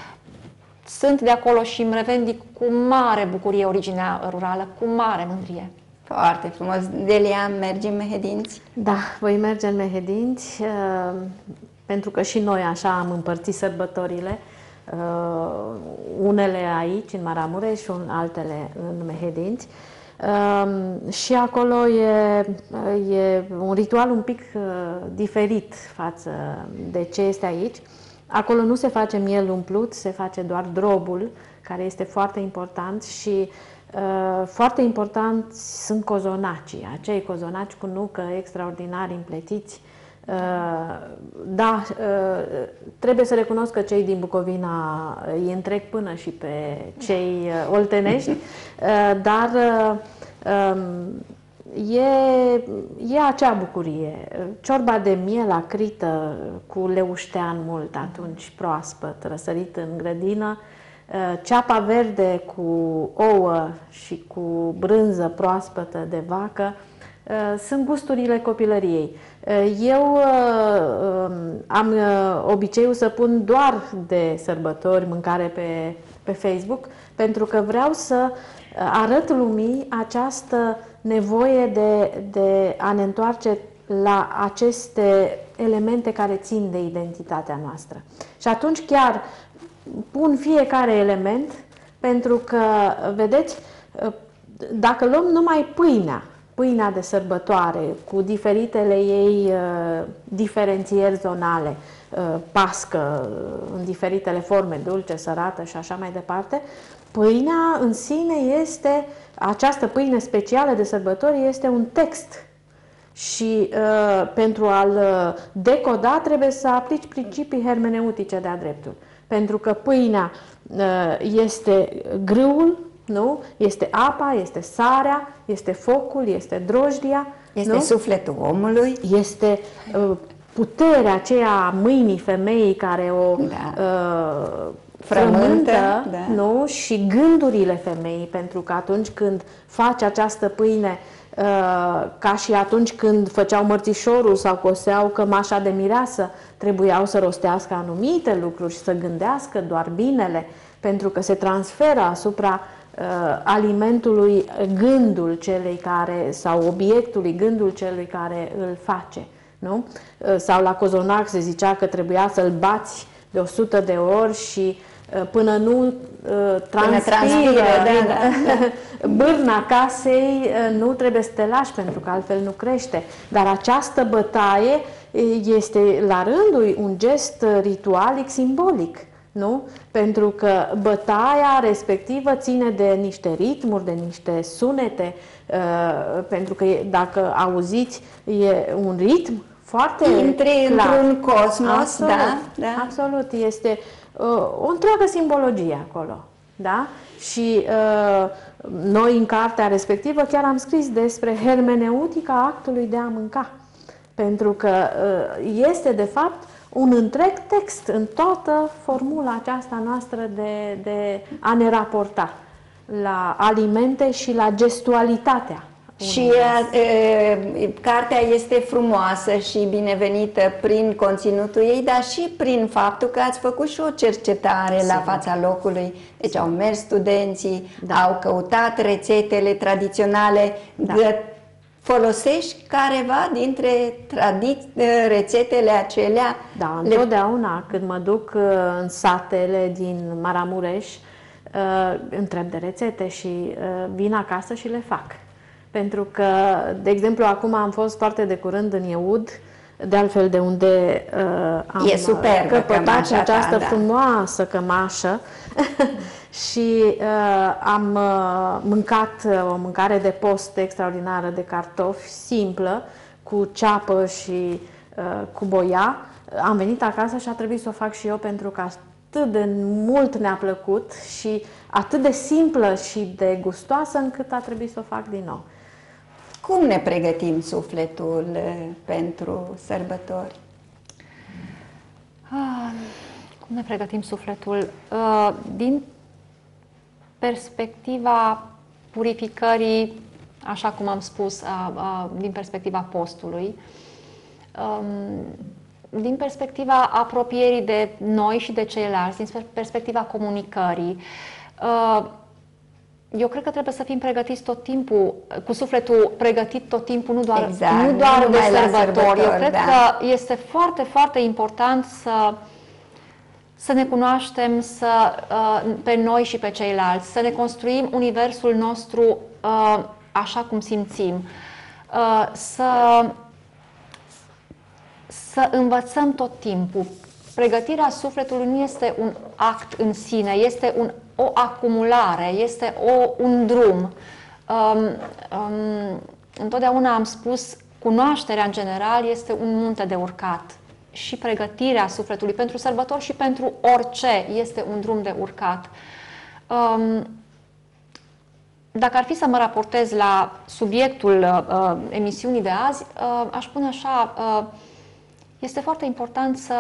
C: sunt de acolo și îmi revendic cu mare bucurie originea rurală, cu mare mândrie.
A: Foarte frumos. Delia, mergi în Mehedinți?
B: Da, voi merge în Mehedinți, uh, pentru că și noi așa am împărțit sărbătorile, uh, unele aici, în Maramureș, și altele în Mehedinți. Uh, și acolo e, e un ritual un pic uh, diferit față de ce este aici. Acolo nu se face miel umplut, se face doar drobul, care este foarte important și Uh, foarte important sunt cozonacii, acei cozonaci cu nucă extraordinari împletiți. Uh, da, uh, trebuie să recunosc că cei din Bucovina îi întrec până și pe cei uh, oltenești, uh, dar uh, um, e, e acea bucurie. Ciorba de miel acrită cu leuștean mult, atunci proaspăt, răsărit în grădină, ceapa verde cu ouă și cu brânză proaspătă de vacă, sunt gusturile copilăriei. Eu am obiceiul să pun doar de sărbători mâncare pe, pe Facebook, pentru că vreau să arăt lumii această nevoie de, de a ne întoarce la aceste elemente care țin de identitatea noastră. Și atunci chiar pun fiecare element, pentru că, vedeți, dacă luăm numai pâinea, pâinea de sărbătoare, cu diferitele ei uh, diferențieri zonale, uh, pască în diferitele forme, dulce, sărată și așa mai departe, pâinea în sine este, această pâine specială de sărbători este un text. Și uh, pentru a-l decoda trebuie să aplici principii hermeneutice de-a dreptul. Pentru că pâinea este grâul, nu? Este apa, este sarea, este focul, este drojdia.
A: Este
B: nu?
A: sufletul omului.
B: Este puterea aceea a mâinii femeii care o
A: da.
B: uh,
A: frământă,
B: frământă,
A: da.
B: nu? Și gândurile femeii, pentru că atunci când faci această pâine, Uh, ca și atunci când făceau mărțișorul sau coseau cămașa de mireasă, trebuiau să rostească anumite lucruri și să gândească doar binele, pentru că se transferă asupra uh, alimentului gândul celei care, sau obiectului gândul celui care îl face. Nu? Uh, sau la cozonac se zicea că trebuia să-l bați de o sută de ori și până nu uh, transpiră
A: da, da.
B: bârna casei, uh, nu trebuie să te lași, pentru că altfel nu crește. Dar această bătaie este la rândul un gest ritualic simbolic. nu? Pentru că bătaia respectivă ține de niște ritmuri, de niște sunete, uh, pentru că dacă auziți, e un ritm foarte
A: Intri într-un cosmos,
B: absolut,
A: da, da.
B: Absolut, este uh, o întreagă simbologie acolo, da? Și uh, noi în cartea respectivă chiar am scris despre hermeneutica actului de a mânca, pentru că uh, este de fapt un întreg text în toată formula aceasta noastră de, de a ne raporta la alimente și la gestualitatea.
A: Și e, cartea este frumoasă și binevenită prin conținutul ei, dar și prin faptul că ați făcut și o cercetare Sigur. la fața locului. Deci Sigur. au mers studenții, da. au căutat rețetele tradiționale. Da. Folosești careva dintre rețetele acelea?
B: Da, întotdeauna când mă duc în satele din Maramureș, întreb de rețete și vin acasă și le fac. Pentru că, de exemplu, acum am fost foarte de curând în Ieud, de altfel de unde uh, am
A: e superbă
B: căpătat această
A: ta, da.
B: frumoasă cămașă și uh, am uh, mâncat o mâncare de post extraordinară de cartofi, simplă, cu ceapă și uh, cu boia. Am venit acasă și a trebuit să o fac și eu pentru că atât de mult ne-a plăcut și atât de simplă și de gustoasă încât a trebuit să o fac din nou.
A: Cum ne pregătim sufletul pentru sărbători?
C: Ah, cum ne pregătim sufletul? Uh, din perspectiva purificării, așa cum am spus, uh, uh, din perspectiva postului, um, din perspectiva apropierii de noi și de ceilalți, din perspectiva comunicării. Uh, Eu cred că trebuie să fim pregătiți tot timpul, cu sufletul pregătit tot timpul, nu doar,
A: exact,
C: nu doar
A: nu
C: de sărbători.
A: sărbători.
C: Eu cred
A: da.
C: că este foarte, foarte important să, să ne cunoaștem să, pe noi și pe ceilalți, să ne construim universul nostru așa cum simțim, să, să învățăm tot timpul. Pregătirea sufletului nu este un act în sine, este un o acumulare, este o, un drum. Um, um, întotdeauna am spus, cunoașterea în general este un munte de urcat și pregătirea sufletului pentru sărbători și pentru orice este un drum de urcat. Um, dacă ar fi să mă raportez la subiectul uh, emisiunii de azi, uh, aș spune așa, uh, este foarte important să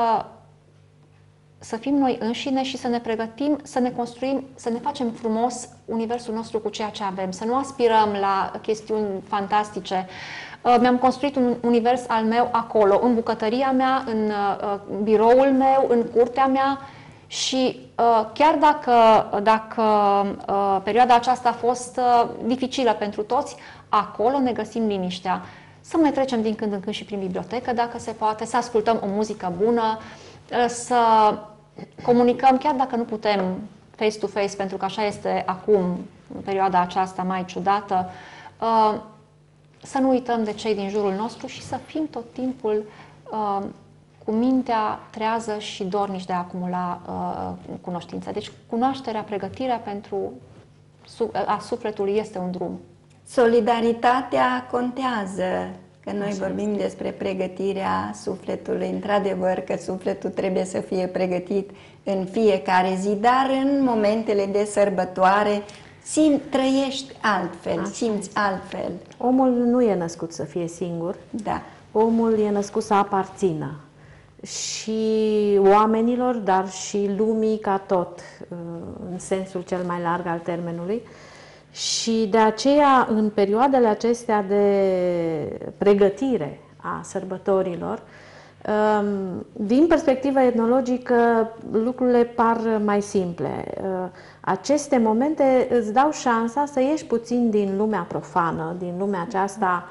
C: să fim noi înșine și să ne pregătim, să ne construim, să ne facem frumos universul nostru cu ceea ce avem, să nu aspirăm la chestiuni fantastice. Mi-am construit un univers al meu acolo, în bucătăria mea, în biroul meu, în curtea mea și chiar dacă, dacă perioada aceasta a fost dificilă pentru toți, acolo ne găsim liniștea. Să mai trecem din când în când și prin bibliotecă, dacă se poate, să ascultăm o muzică bună, să comunicăm, chiar dacă nu putem face-to-face, pentru că așa este acum, în perioada aceasta mai ciudată, să nu uităm de cei din jurul nostru și să fim tot timpul cu mintea trează și dornici de a acumula cunoștințe. Deci cunoașterea, pregătirea pentru a sufletului este un drum.
A: Solidaritatea contează. Că noi Așa vorbim este. despre pregătirea sufletului, într-adevăr că sufletul trebuie să fie pregătit în fiecare zi, dar în momentele de sărbătoare sim, trăiești altfel, Așa simți este. altfel.
B: Omul nu e născut să fie singur,
A: da.
B: Omul e născut să aparțină și oamenilor, dar și lumii ca tot, în sensul cel mai larg al termenului. Și de aceea, în perioadele acestea de pregătire a sărbătorilor, din perspectivă etnologică, lucrurile par mai simple. Aceste momente îți dau șansa să ieși puțin din lumea profană, din lumea aceasta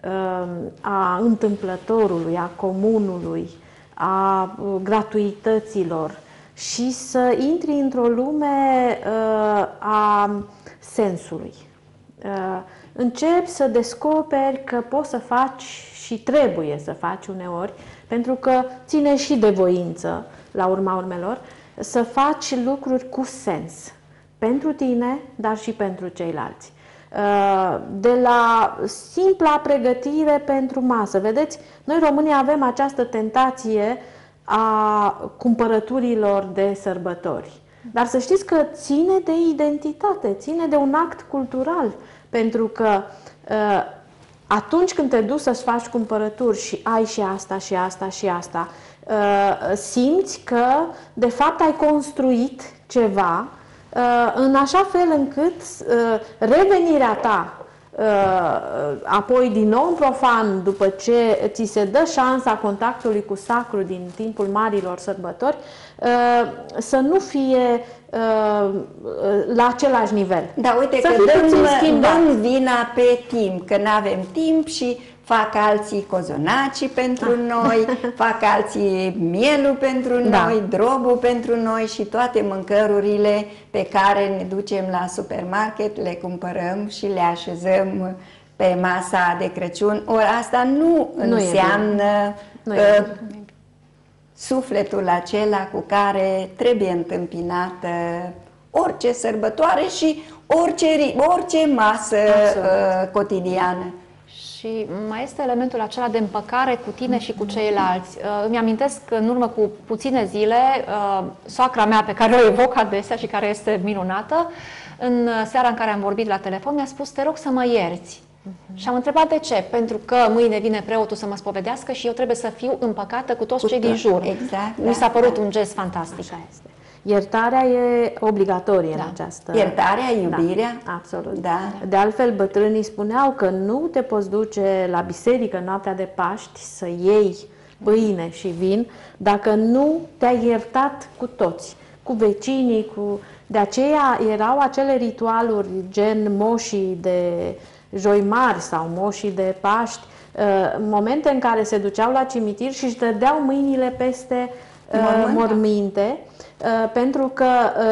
B: a întâmplătorului, a comunului, a gratuităților și să intri într-o lume a sensului. Începi să descoperi că poți să faci și trebuie să faci uneori, pentru că ține și de voință, la urma urmelor, să faci lucruri cu sens. Pentru tine, dar și pentru ceilalți. De la simpla pregătire pentru masă. Vedeți, noi românii avem această tentație a cumpărăturilor de sărbători. Dar să știți că ține de identitate, ține de un act cultural. Pentru că atunci când te duci să-ți faci cumpărături și ai și asta, și asta, și asta, simți că, de fapt, ai construit ceva în așa fel încât revenirea ta apoi din nou în profan, după ce ți se dă șansa contactului cu sacru din timpul marilor sărbători, să nu fie la același nivel.
A: Da, uite
B: să
A: că dăm, dăm vina pe timp, că nu avem timp și fac alții cozonacii pentru noi, fac alții mielul pentru
B: Da.
A: noi, drobul pentru noi și toate mâncărurile pe care ne ducem la supermarket, le cumpărăm și le așezăm pe masa de Crăciun. Ori asta nu,
B: Nu
A: înseamnă
B: Nu e
A: uh, sufletul acela cu care trebuie întâmpinată orice sărbătoare și orice, orice masă uh, cotidiană.
C: Și mai este elementul acela de împăcare cu tine și cu ceilalți. Îmi amintesc că în urmă cu puține zile, soacra mea, pe care o evoc adesea și care este minunată, în seara în care am vorbit la telefon, mi-a spus: te rog să mă ierți. Uh-huh. Și am întrebat de ce. Pentru că mâine vine preotul să mă spovedească și eu trebuie să fiu împăcată cu toți
A: Cu
C: cei din
A: tot,
C: jur.
A: exact,
C: Mi
A: da,
C: s-a părut
A: da.
C: un gest fantastic.
B: Așa este. Iertarea e obligatorie
C: Da.
B: în această...
A: Iertarea, iubirea.
B: Da, absolut.
A: Da.
B: De altfel, bătrânii spuneau că nu te poți duce la biserică noaptea de Paști să iei pâine și vin dacă nu te-ai iertat cu toți, cu vecinii, cu... De aceea erau acele ritualuri gen moșii de Joi Mari sau moșii de Paști, momente în care se duceau la cimitir și își dădeau mâinile peste
A: Mormânt.
B: morminte, pentru că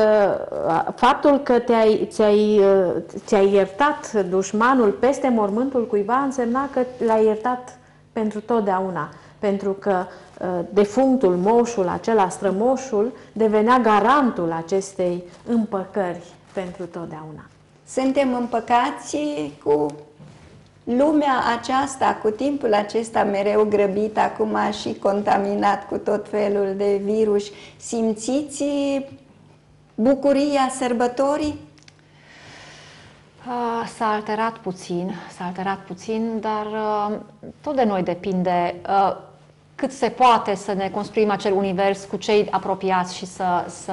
B: faptul că te-ai, ți-ai, ți-ai iertat dușmanul peste mormântul cuiva însemna că l-ai iertat pentru totdeauna, pentru că defunctul, moșul, acela strămoșul, devenea garantul acestei împăcări pentru totdeauna.
A: Suntem împăcați cu lumea aceasta, cu timpul acesta mereu grăbit, acum și contaminat cu tot felul de virus. Simțiți bucuria sărbătorii?
C: S-a alterat puțin, s-a alterat puțin, dar tot de noi depinde cât se poate să ne construim acel univers cu cei apropiați și să, să,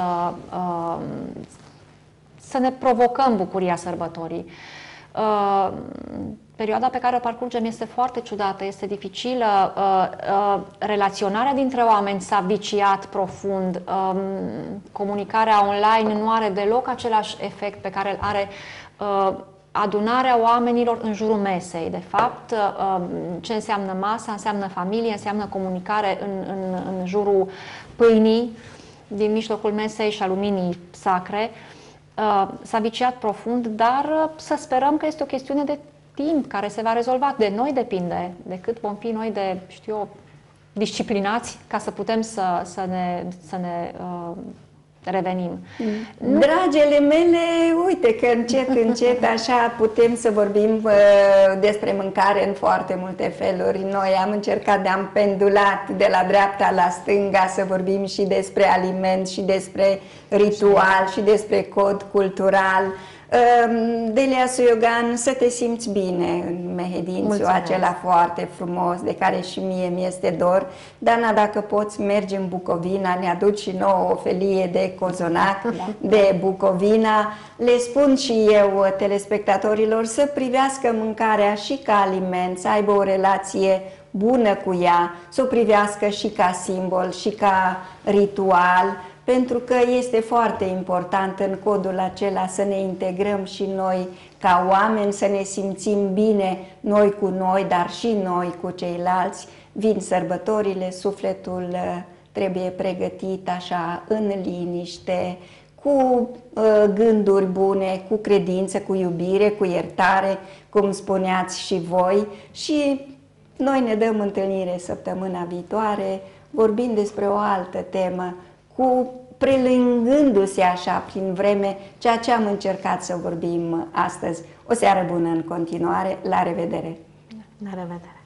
C: să ne provocăm bucuria sărbătorii. Perioada pe care o parcurgem este foarte ciudată, este dificilă, relaționarea dintre oameni s-a viciat profund, comunicarea online nu are deloc același efect pe care îl are adunarea oamenilor în jurul mesei. De fapt, ce înseamnă masa, înseamnă familie, înseamnă comunicare în, în, în jurul pâinii, din mijlocul mesei și a luminii sacre. S-a viciat profund, dar să sperăm că este o chestiune de timp care se va rezolva. De noi depinde, de cât vom fi noi de, știu eu, disciplinați ca să putem să, să ne, să ne uh, revenim.
A: Mm. Dragele mele, uite că încet, încet așa putem să vorbim uh, despre mâncare în foarte multe feluri. Noi am încercat, de-am pendulat de la dreapta la stânga să vorbim și despre aliment, și despre ritual, și despre cod cultural. Delia Suiogan, să te simți bine în Mehedințiu acela foarte frumos, de care și mie mi-este dor. Dana, dacă poți, mergi în Bucovina, ne aduci și nouă o felie de cozonac de Bucovina. Le spun și eu telespectatorilor să privească mâncarea și ca aliment, să aibă o relație bună cu ea, să o privească și ca simbol, și ca ritual, pentru că este foarte important în codul acela să ne integrăm și noi ca oameni, să ne simțim bine noi cu noi, dar și noi cu ceilalți. Vin sărbătorile, sufletul trebuie pregătit așa în liniște, cu uh, gânduri bune, cu credință, cu iubire, cu iertare, cum spuneați și voi. Și noi ne dăm întâlnire săptămâna viitoare, vorbind despre o altă temă, cu prelungându-se așa prin vreme, ceea ce am încercat să vorbim astăzi. O seară bună în continuare, la revedere!
B: La revedere!